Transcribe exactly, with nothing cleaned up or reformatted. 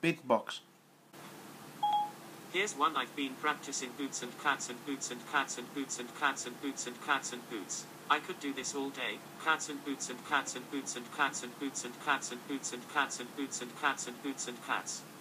beatbox. Here's one I've been practicing: boots and cats and boots and cats and boots and cats and boots and cats and boots. I could do this all day. Cats and boots and cats and boots and cats and boots and cats and boots and cats and boots and cats and boots and cats.